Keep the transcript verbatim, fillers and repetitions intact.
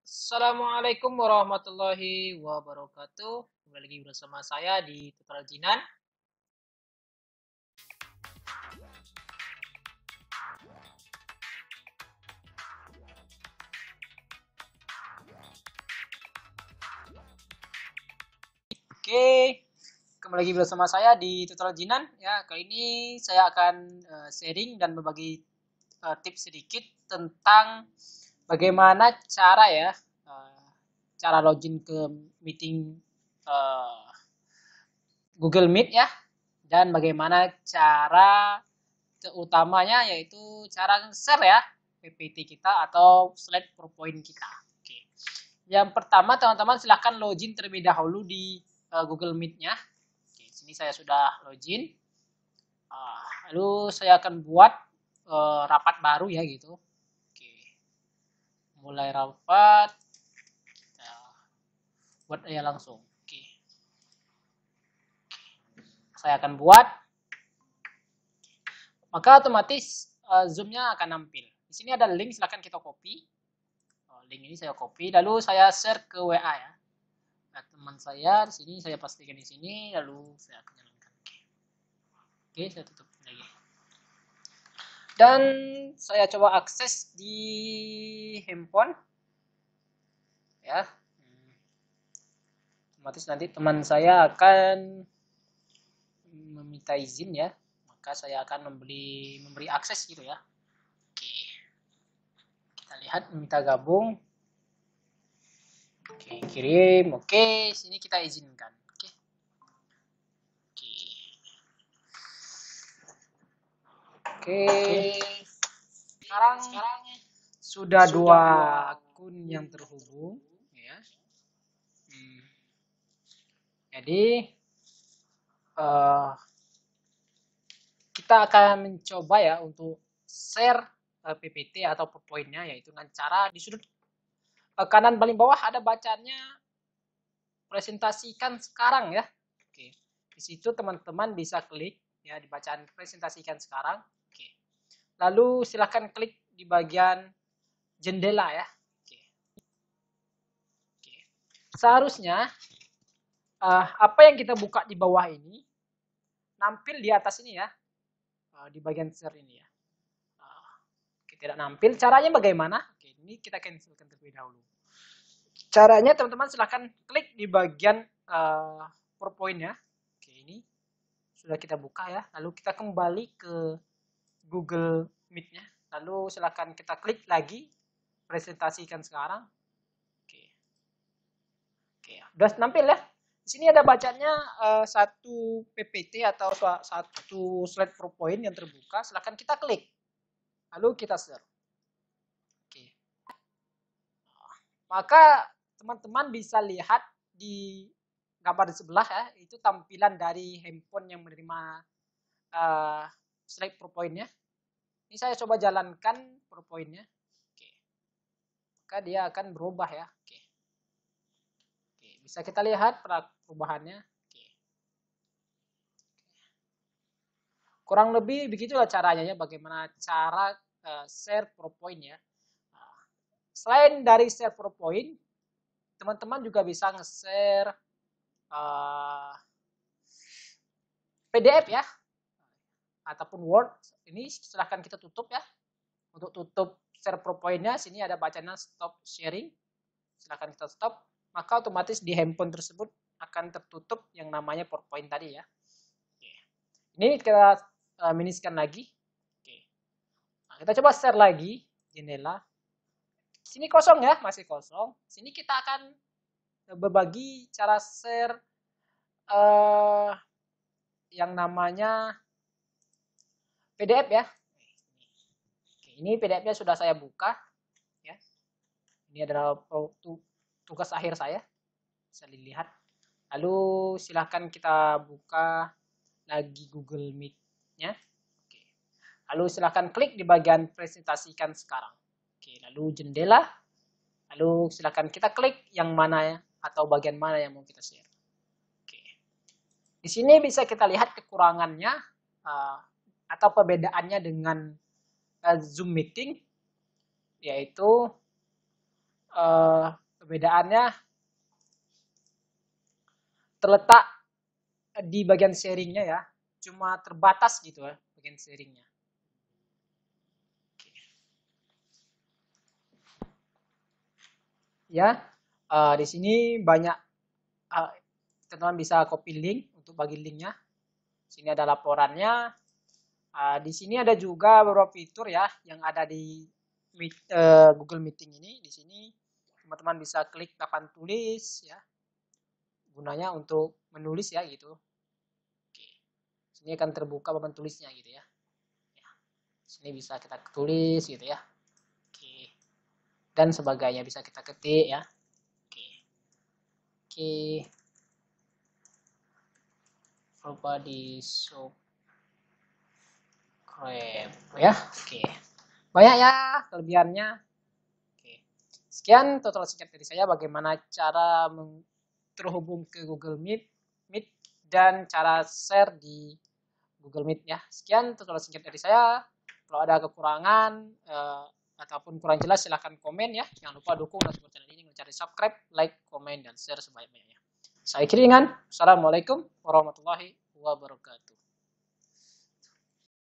Assalamualaikum warahmatullahi wabarakatuh. Kembali lagi bersama saya di Tutorial Jinan. Oke, kembali lagi bersama saya di Tutorial Jinan. Ya, kali ini saya akan uh, sharing dan berbagi uh, tips sedikit tentang bagaimana cara ya, uh, cara login ke meeting uh, Google Meet ya, dan bagaimana cara utamanya yaitu cara share ya P P T kita atau slide PowerPoint kita. Oke. Yang pertama teman-teman silahkan login terlebih dahulu di uh, Google Meet-nya. Oke, sini saya sudah login. Uh, lalu saya akan buat uh, rapat baru ya gitu. Oke. Mulai rapat. Kita buat aja langsung. Oke. Saya akan buat. Maka otomatis uh, Zoom-nya akan nampil. Di sini ada link, silahkan kita copy. Oh, link ini saya copy, lalu saya share ke W A ya. Nah, teman saya di sini saya pastikan di sini, lalu saya akan jalankan. Oke, Oke saya tutup lagi. Dan saya coba akses di handphone, ya. Otomatis nanti teman saya akan meminta izin ya, maka saya akan memberi memberi akses gitu ya. Oke, kita lihat meminta gabung. Oke, kirim. Oke, sini kita izinkan. Oke. Oke. Oke. Sekarang, Sekarang sudah, sudah dua akun yang terhubung ya. Hmm. Jadi uh, kita akan mencoba ya untuk share uh, P P T atau PowerPoint-nya yaitu dengan cara di sudut uh, kanan paling bawah ada bacaannya presentasikan sekarang ya. Oke. Di situ teman-teman bisa klik ya di bacaan presentasikan sekarang. Oke. Lalu silakan klik di bagian jendela ya. Oke. Oke. Seharusnya uh, apa yang kita buka di bawah ini nampil di atas ini ya, uh, di bagian share ini ya. Uh, oke, tidak nampil. Caranya bagaimana? Oke, ini kita cancelkan terlebih dahulu. Caranya teman-teman silahkan klik di bagian uh, PowerPoint ya. Oke, ini sudah kita buka ya. Lalu kita kembali ke Google Meet-nya. Lalu silahkan kita klik lagi presentasikan sekarang. Oke. Oke, sudah nampil ya. Di sini ada bacanya uh, satu P P T atau satu slide PowerPoint yang terbuka. Silahkan kita klik. Lalu kita share. Oke. Maka teman-teman bisa lihat di gambar di sebelah ya, itu tampilan dari handphone yang menerima uh, slide PowerPoint-nya. Ini saya coba jalankan PowerPoint-nya. Oke. Maka dia akan berubah ya. Oke. Oke, bisa kita lihat perubahannya. Oke. Kurang lebih begitulah caranya ya, bagaimana cara uh, share PowerPoint ya. Nah, selain dari share PowerPoint, teman-teman juga bisa nge-share uh, P D F ya, ataupun Word. Ini silahkan kita tutup ya. Untuk tutup share PowerPoint-nya, sini ada bacanya stop sharing. Silahkan kita stop. Maka otomatis di handphone tersebut akan tertutup yang namanya PowerPoint tadi ya. Oke. Ini kita uh, miniskan lagi. Oke. Nah, kita coba share lagi jendela. Sini kosong ya, masih kosong. Sini kita akan berbagi cara share uh, yang namanya P D F ya. Oke, ini P D F-nya sudah saya buka ya. Ini adalah tugas akhir saya. Bisa dilihat. Lalu silahkan kita buka lagi Google Meet-nya. Oke. Lalu silahkan klik di bagian presentasikan sekarang. Oke, lalu jendela. Lalu silahkan kita klik yang mana ya, atau bagian mana yang mau kita share. Oke. Di sini bisa kita lihat kekurangannya uh, atau perbedaannya dengan uh, Zoom meeting, yaitu uh, perbedaannya terletak di bagian sharingnya ya, cuma terbatas gitu ya bagian sharingnya. Ya, uh, di sini banyak uh, teman-teman bisa copy link untuk bagi linknya. Sini ada laporannya. Uh, di sini ada juga beberapa fitur ya yang ada di meet, uh, Google Meeting ini. Di sini teman-teman bisa klik papan tulis ya, gunanya untuk menulis ya gitu. Oke. Sini akan terbuka papan tulisnya gitu ya. Ya. Sini bisa kita tulis gitu ya. Oke. Dan sebagainya bisa kita ketik ya. Oke. Oke. Nobody so crap ya. Oke. Banyak ya kelebihannya. Oke. Sekian total singkat dari saya bagaimana cara terhubung ke Google Meet, Meet dan cara share di Google Meet ya. Sekian tutorial singkat dari saya. Kalau ada kekurangan eh, ataupun kurang jelas silahkan komen ya. Jangan lupa dukung dan support channel ini dengan cara subscribe, like, komen, dan share sebanyak-banyaknya. Saya Kiringan. Assalamualaikum warahmatullahi wabarakatuh.